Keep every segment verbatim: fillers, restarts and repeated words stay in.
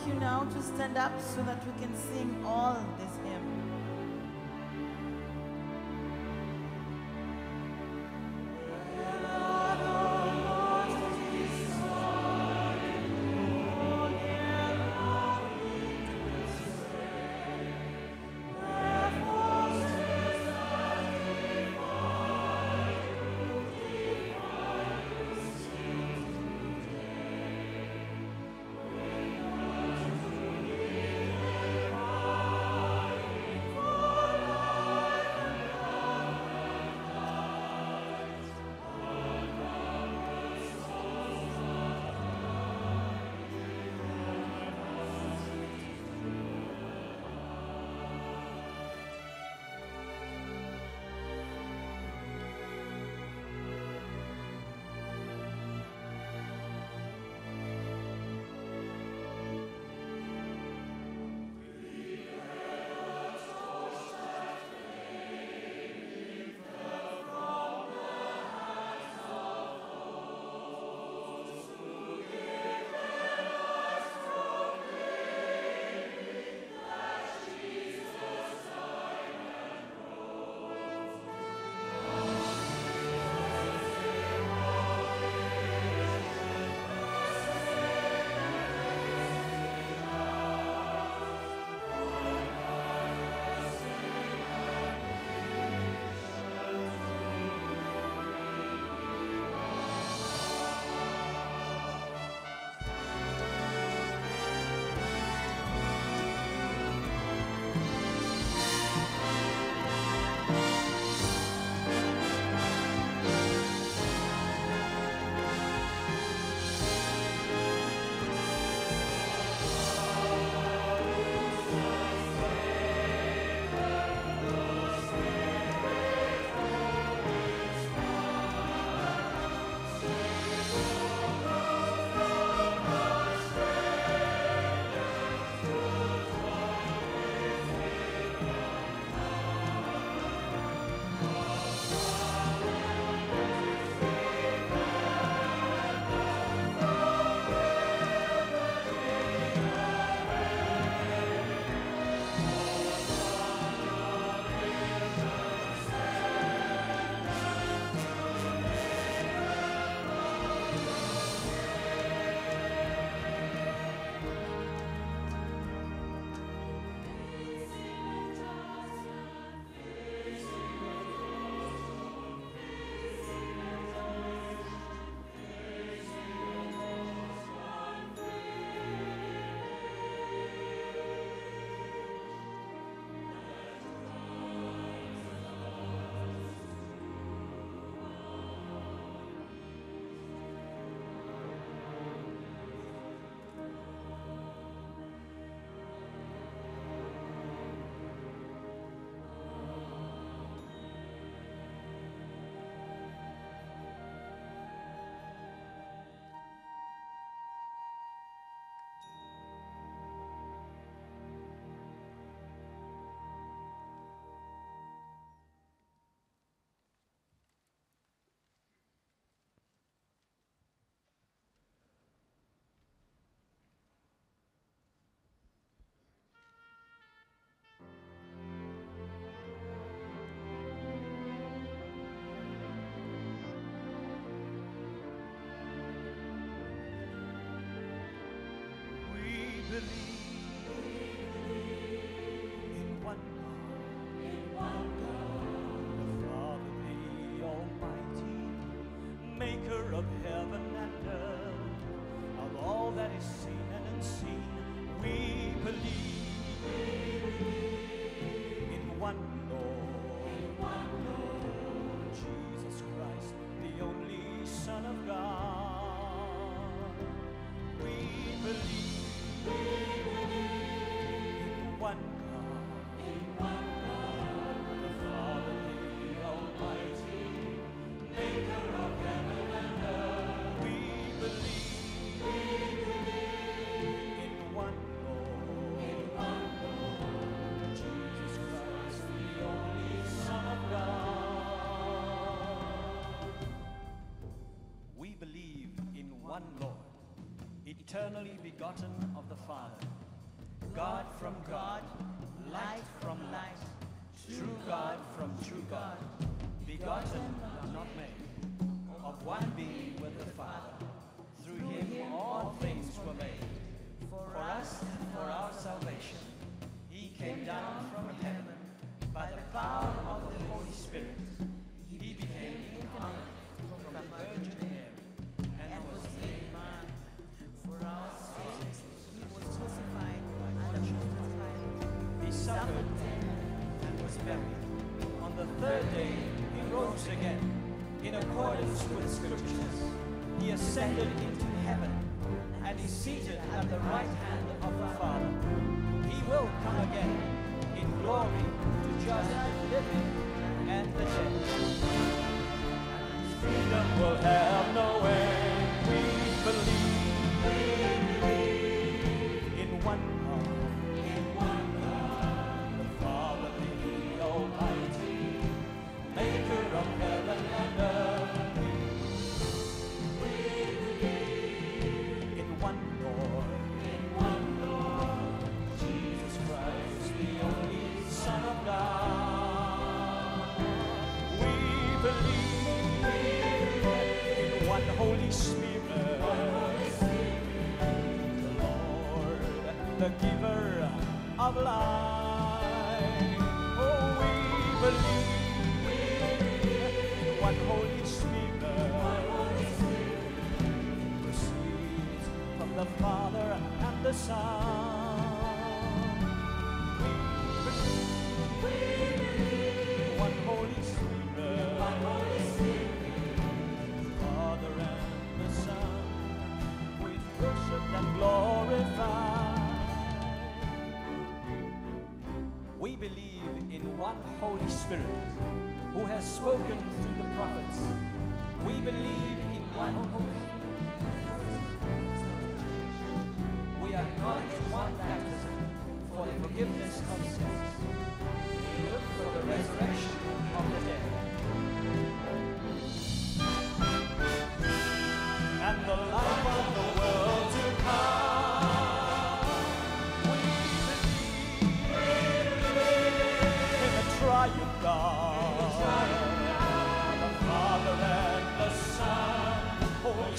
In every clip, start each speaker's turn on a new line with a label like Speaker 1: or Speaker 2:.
Speaker 1: you now to stand up so that we can sing all this hymn.
Speaker 2: Maker of heaven and earth, of all that is seen and unseen, we believe in one Lord, in one Lord, Jesus Christ, the only Son of God. We believe, we believe in one God, in one God, the Father, the Almighty, Maker of heaven. eternally begotten of the Father, God from God, light from light, true God from true God, begotten, not made, of one being with the Father. Through him all things were made. For us and for our salvation, he came down from heaven by the power of the Holy Spirit. He became incarnate from the Virgin Mary and was made man. For our sins, he was crucified and crucified. He suffered and was buried. On the third day, he rose again. In accordance with Scriptures, he ascended into heaven and is seated at the right hand of the Father. He will come again in glory to judge the living and the dead. And his kingdom will have no end. We believe in one God, in one God, the Father, the Almighty, maker of heaven and earth. The giver of life. Oh, we believe in one Holy Spirit, who proceeds from the Father and the Son. We believe in one Holy Spirit, the Father and the Son, with worship and glorified. We believe in one Holy Spirit who has spoken through the prophets. We believe in one Holy Spirit. We acknowledge one baptism for the forgiveness of sins. We look for the resurrection of the dead and the life of the world to come. Triune God, the Father and the Son, Holy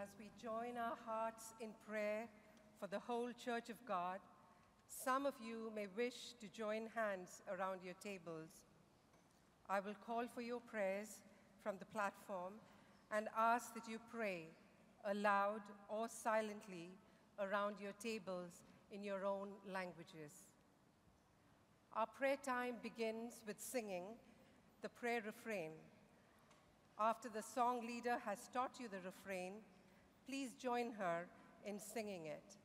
Speaker 3: as we join our hearts in prayer for the whole Church of God, some of you may wish to join hands around your tables. I will call for your prayers from the platform and ask that you pray aloud or silently around your tables in your own languages. Our prayer time begins with singing the prayer refrain. After the song leader has taught you the refrain, please join her in singing it.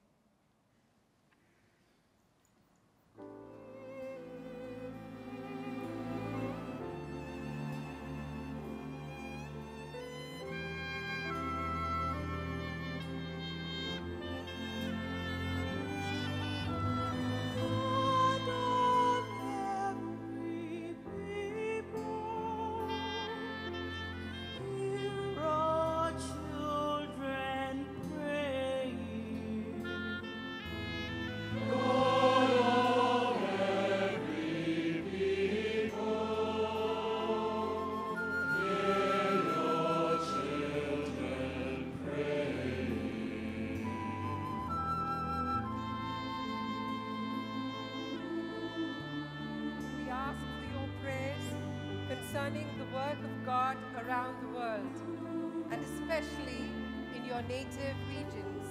Speaker 3: Concerning the work of God around the world, and especially in your native regions.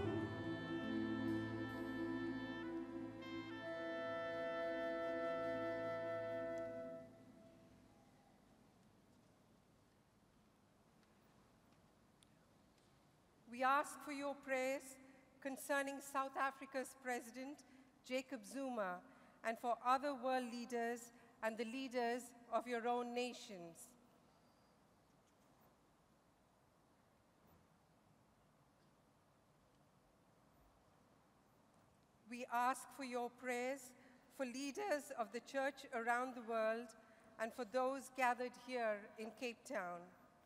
Speaker 3: We ask for your prayers concerning South Africa's President, Jacob Zuma, and for other world leaders and the leaders of your own nations. We ask for your prayers for leaders of the Church around the world and for those gathered here in Cape Town.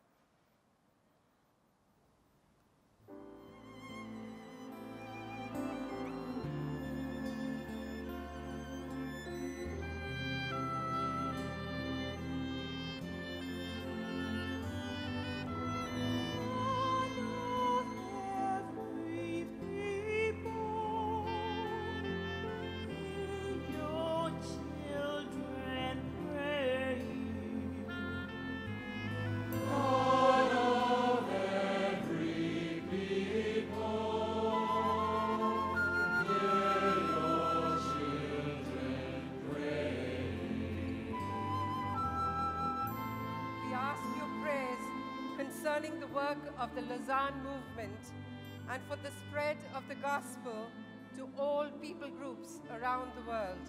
Speaker 3: Concerning the work of the Lausanne movement and for the spread of the gospel to all people groups around the world.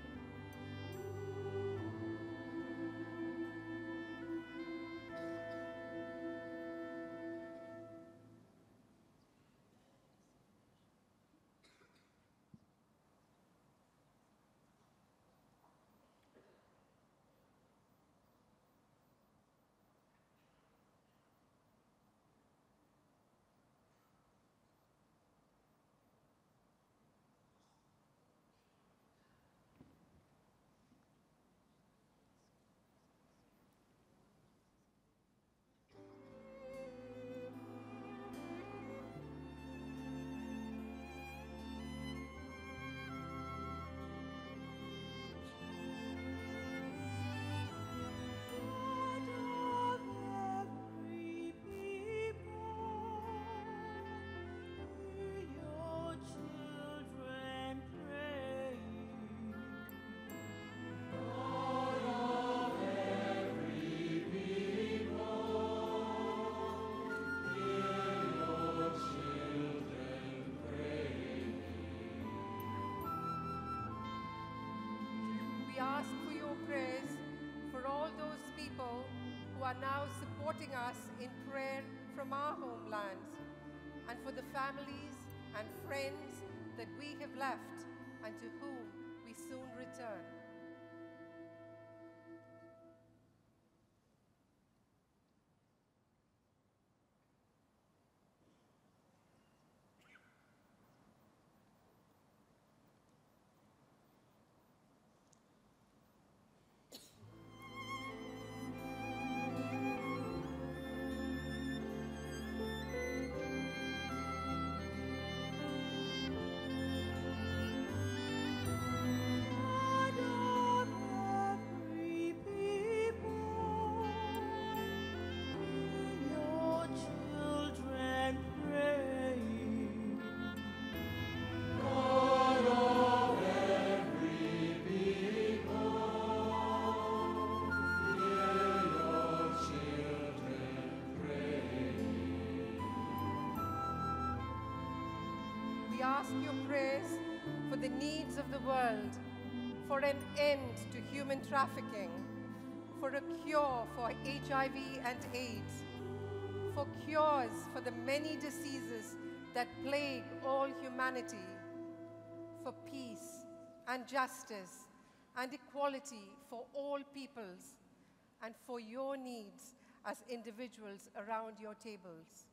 Speaker 3: Who are now supporting us in prayer from our homelands, and for the families and friends that we have left and to whom we soon return. ask your prayers for the needs of the world, for an end to human trafficking, for a cure for H I V and AIDS, for cures for the many diseases that plague all humanity, for peace and justice and equality for all peoples, and for your needs as individuals around your tables.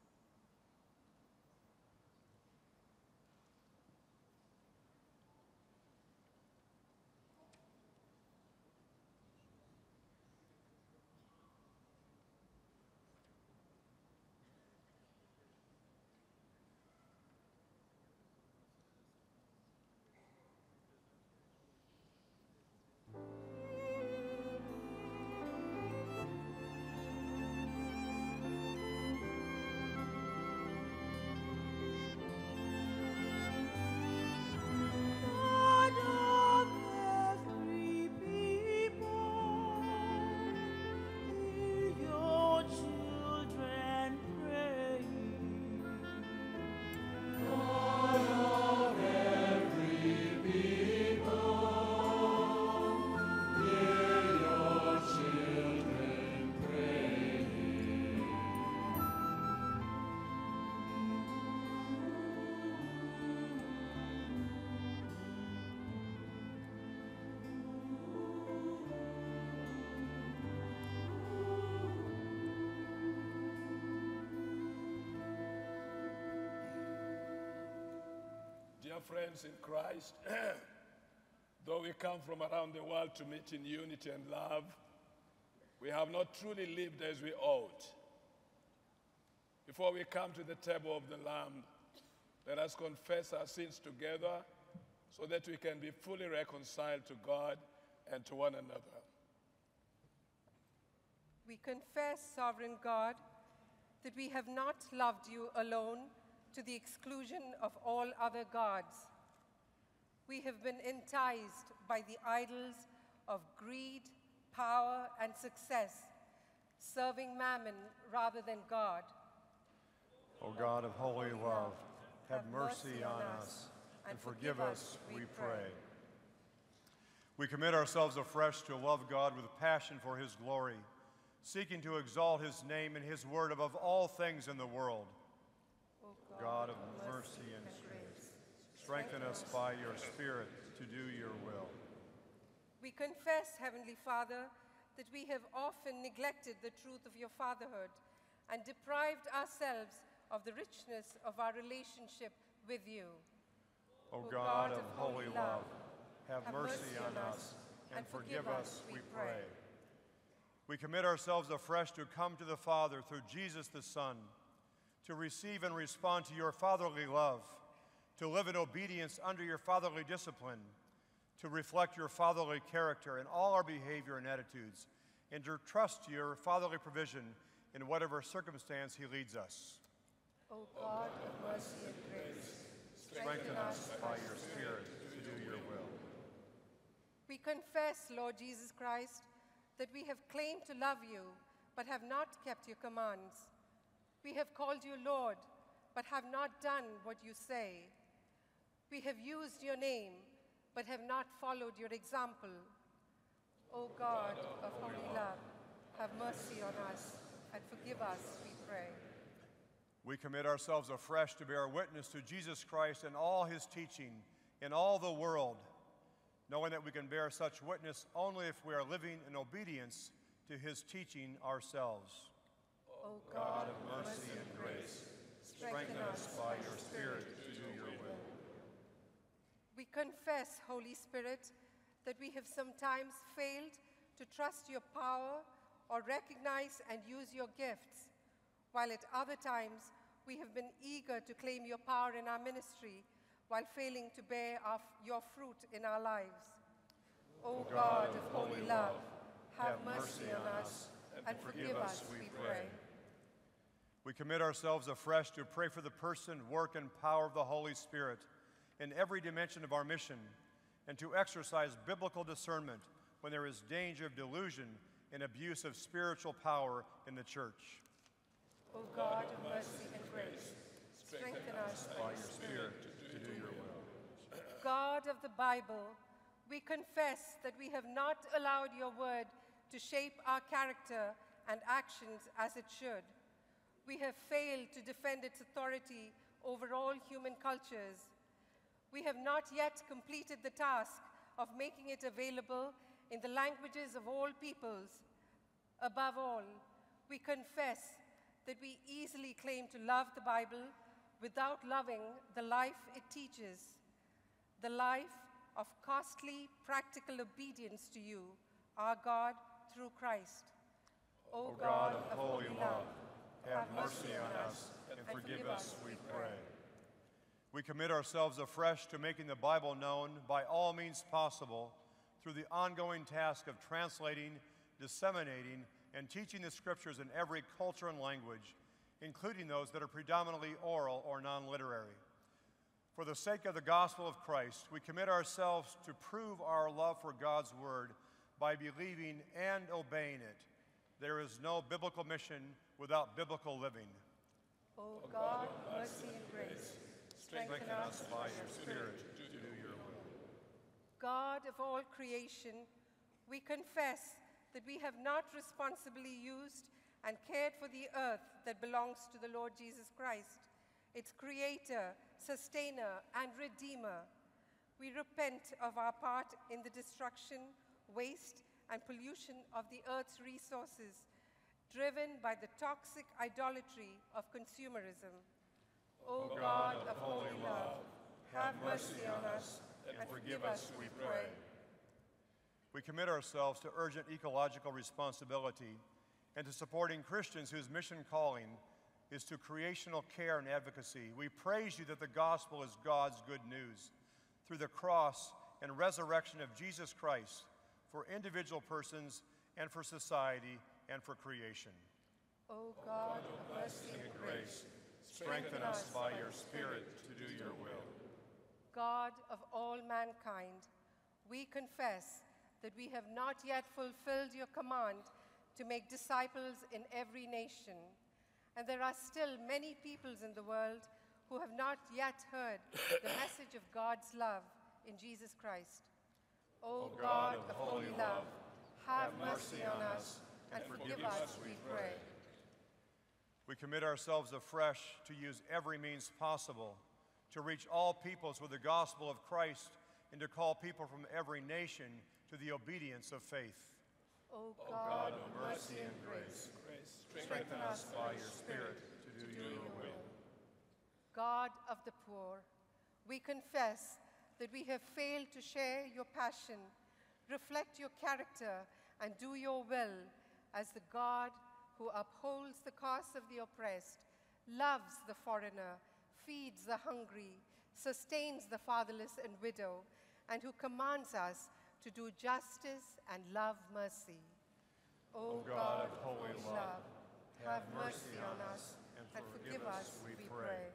Speaker 4: Dear friends in Christ, though we come from around the world to meet in unity and love, we have not truly lived as we ought. Before we come to the table of the Lamb, let us confess our sins together so that we can be fully reconciled to God and to one another.
Speaker 3: We confess, Sovereign God, that we have not loved you alone to the exclusion of all other gods. We have been enticed by the idols of greed, power, and success, serving mammon rather than God.
Speaker 5: O God of holy love, have mercy on us and forgive us, we pray. We commit ourselves afresh to love God with passion for his glory, seeking to exalt his name and his word above all things in the world.
Speaker 3: O
Speaker 5: God of mercy and grace, strengthen us by your Spirit to do your will.
Speaker 3: We confess, Heavenly Father, that we have often neglected the truth of your fatherhood and deprived ourselves of the richness of our relationship with you.
Speaker 5: O God of holy love, have mercy on us and forgive us, we pray. We commit ourselves afresh to come to the Father through Jesus the Son, to receive and respond to your fatherly love, to live in obedience under your fatherly discipline, to reflect your fatherly character in all our behavior and attitudes, and to trust your fatherly provision in whatever circumstance he leads us.
Speaker 3: O God of mercy and grace,
Speaker 5: Strengthen us by your Spirit to do your will.
Speaker 3: we confess, Lord Jesus Christ, that we have claimed to love you, but have not kept your commands. We have called you Lord, but have not done what you say. We have used your name, but have not followed your example. O God of holy love, have mercy on us and forgive us, we pray.
Speaker 5: We commit ourselves afresh to bear witness to Jesus Christ and all his teaching in all the world, knowing that we can bear such witness only if we are living in obedience to his teaching ourselves.
Speaker 3: O
Speaker 5: God of mercy and grace, strengthen us by your Spirit to do your will.
Speaker 3: We confess, Holy Spirit, that we have sometimes failed to trust your power or recognize and use your gifts, while at other times we have been eager to claim your power in our ministry while failing to bear our, your fruit in our lives. O God of holy love, have mercy on us and forgive us, we pray.
Speaker 5: We commit ourselves afresh to pray for the person, work, and power of the Holy Spirit in every dimension of our mission, and to exercise biblical discernment when there is danger of delusion and abuse of spiritual power in the church.
Speaker 3: O God of mercy and grace, strengthen us
Speaker 5: by your Spirit to do your
Speaker 3: of the Bible, we confess that we have not allowed your word to shape our character and actions as it should. We have failed to defend its authority over all human cultures. We have not yet completed the task of making it available in the languages of all peoples. Above all, we confess that we easily claim to love the Bible without loving the life it teaches, the life of costly, practical obedience to you, our God, through Christ.
Speaker 5: O God of holy love, have mercy on us and forgive us, we pray. We commit ourselves afresh to making the Bible known by all means possible through the ongoing task of translating, disseminating, and teaching the Scriptures in every culture and language, including those that are predominantly oral or non-literary. For the sake of the gospel of Christ, we commit ourselves to prove our love for God's word by believing and obeying it. There is no biblical mission without biblical living.
Speaker 3: O God, mercy and grace,
Speaker 5: Strengthen us by your Spirit to do your will.
Speaker 3: God of all creation, we confess that we have not responsibly used and cared for the earth that belongs to the Lord Jesus Christ, its creator, sustainer, and redeemer. We repent of our part in the destruction, waste, and pollution of the earth's resources, driven by the toxic idolatry of consumerism. O God of holy love, have mercy on us and forgive us, we pray.
Speaker 5: We commit ourselves to urgent ecological responsibility and to supporting Christians whose mission calling is to creational care and advocacy. We praise you that the gospel is God's good news through the cross and resurrection of Jesus Christ for individual persons and for society and for creation.
Speaker 3: O God of mercy and grace,
Speaker 5: strengthen us by your Spirit to do your will.
Speaker 3: God of all mankind, we confess that we have not yet fulfilled your command to make disciples in every nation, and there are still many peoples in the world who have not yet heard the message of God's love in Jesus Christ. O God of holy love, have mercy on us and forgive us, we pray.
Speaker 5: We commit ourselves afresh to use every means possible to reach all peoples with the gospel of Christ and to call people from every nation to the obedience of faith.
Speaker 3: O
Speaker 5: O
Speaker 3: God,
Speaker 5: God
Speaker 3: of
Speaker 5: of mercy and grace, strengthen us by your Spirit to do your will.
Speaker 3: God of the poor, we confess that we have failed to share your passion, reflect your character, and do your will as the God who upholds the cause of the oppressed, loves the foreigner, feeds the hungry, sustains the fatherless and widow, and who commands us to do justice and love mercy. O God of holy love, have mercy on us and forgive us, we pray.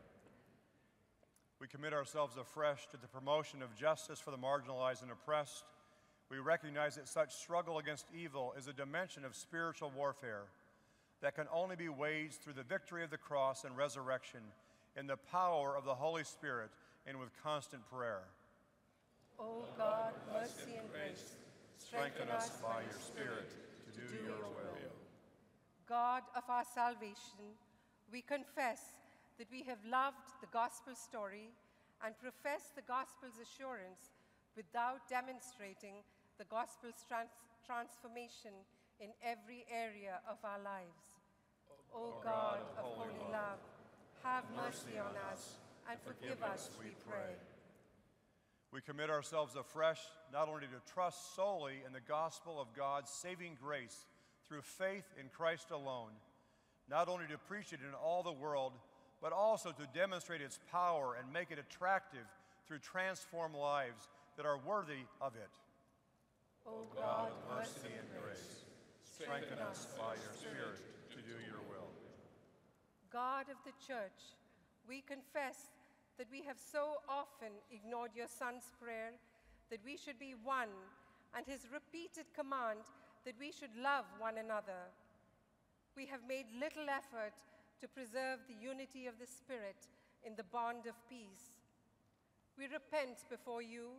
Speaker 5: We commit ourselves afresh to the promotion of justice for the marginalized and oppressed. We recognize that such struggle against evil is a dimension of spiritual warfare that can only be waged through the victory of the cross and resurrection in the power of the Holy Spirit and with constant prayer.
Speaker 3: O God, mercy and grace,
Speaker 5: Strengthen us by your Spirit to do your will.
Speaker 3: God of our salvation, we confess that we have loved the gospel story and profess the gospel's assurance without demonstrating the gospel's trans transformation in every area of our lives. O God of holy love, have mercy on us and forgive us, we pray.
Speaker 5: We commit ourselves afresh not only to trust solely in the gospel of God's saving grace through faith in Christ alone, not only to preach it in all the world, but also to demonstrate its power and make it attractive through transformed lives that are worthy of it.
Speaker 3: O God,
Speaker 5: of mercy and grace, strengthen us by your Spirit to do your will.
Speaker 3: God of the church, we confess that we have so often ignored your Son's prayer that we should be one, and his repeated command that we should love one another. We have made little effort to preserve the unity of the Spirit in the bond of peace. We repent before you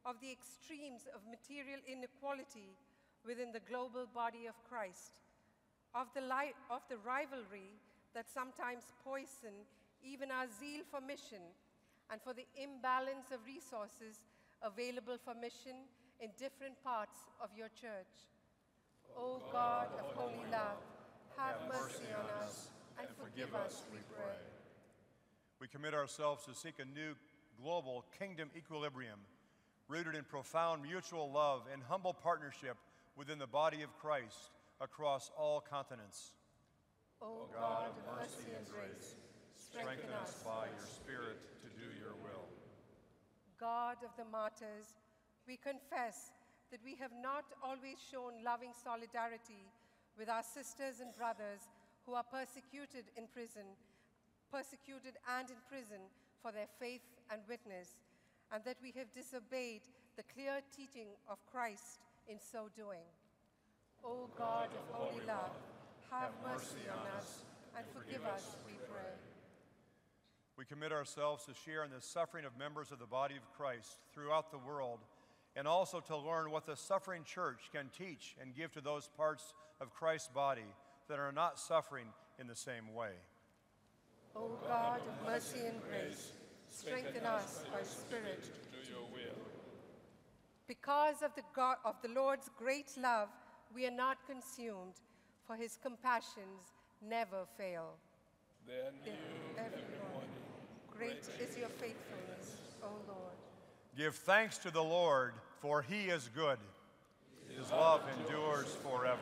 Speaker 3: of the extremes of material inequality within the global body of Christ, of the, li- of the rivalry that sometimes poison even our zeal for mission, and for the imbalance of resources available for mission in different parts of your church. O God of holy love, have mercy on us and forgive us, we pray.
Speaker 5: We commit ourselves to seek a new global kingdom equilibrium rooted in profound mutual love and humble partnership within the body of Christ across all continents.
Speaker 3: O God of mercy and grace, strengthen us
Speaker 5: by your Spirit to do your will.
Speaker 3: God of the martyrs, we confess that we have not always shown loving solidarity with our sisters and brothers who are persecuted in prison, persecuted and in prison for their faith and witness, and that we have disobeyed the clear teaching of Christ in so doing. O God of holy love, have mercy on us and forgive us, we pray.
Speaker 5: We commit ourselves to share in the suffering of members of the body of Christ throughout the world, and also to learn what the suffering church can teach and give to those parts of Christ's body that are not suffering in the same way.
Speaker 3: O God of mercy and grace, strengthen us by Spirit
Speaker 4: to do your will.
Speaker 3: Because of the, God, of the Lord's great love, we are not consumed, for his compassions never fail.
Speaker 4: They are new
Speaker 3: Every
Speaker 4: every
Speaker 3: morning.
Speaker 4: morning.
Speaker 3: Great is your faithfulness, O Lord.
Speaker 5: Give thanks to the Lord, for he is good. His love endures forever.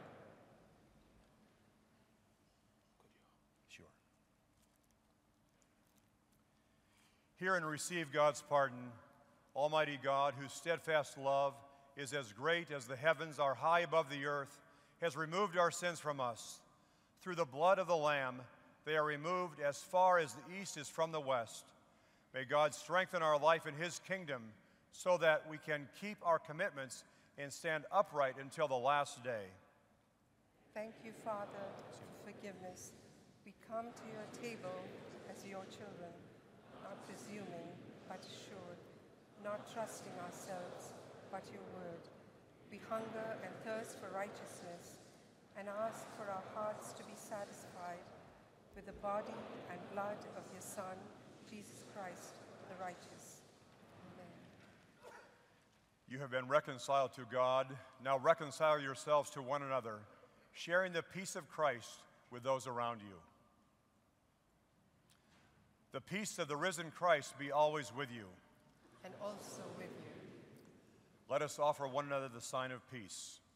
Speaker 5: Sure. Hear and receive God's pardon, Almighty God, whose steadfast love is as great as the heavens are high above the earth, has removed our sins from us. Through the blood of the Lamb, they are removed as far as the east is from the west. May God strengthen our life in his kingdom so that we can keep our commitments and stand upright until the last day.
Speaker 3: Thank you, Father, for forgiveness. We come to your table as your children, not presuming, but assured, not trusting ourselves, but your word. We hunger and thirst for righteousness and ask for our hearts to be satisfied with the body and blood of your Son, Jesus Christ, the righteous. Amen.
Speaker 5: You have been reconciled to God. Now reconcile yourselves to one another, sharing the peace of Christ with those around you. The peace of the risen Christ be always with you.
Speaker 3: And also with you.
Speaker 5: Let us offer one another the sign of peace.